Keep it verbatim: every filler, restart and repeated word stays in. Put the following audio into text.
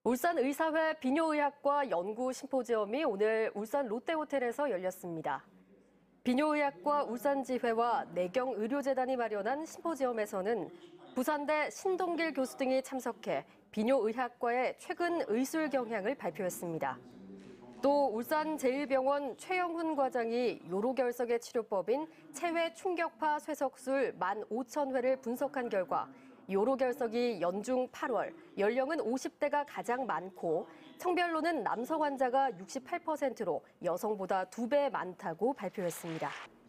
울산의사회 비뇨의학과 연구 심포지엄이 오늘 울산 롯데호텔에서 열렸습니다. 비뇨의학과 울산지회와 내경의료재단이 마련한 심포지엄에서는 부산대 신동길 교수 등이 참석해 비뇨의학과의 최근 의술 경향을 발표했습니다. 또 울산제일병원 최영훈 과장이 요로결석의 치료법인 체외 충격파 쇠석술 만 오천 회를 분석한 결과 요로결석이 연중 팔 월, 연령은 오십 대가 가장 많고 성별로는 남성 환자가 육십팔 퍼센트로 여성보다 두 배 많다고 발표했습니다.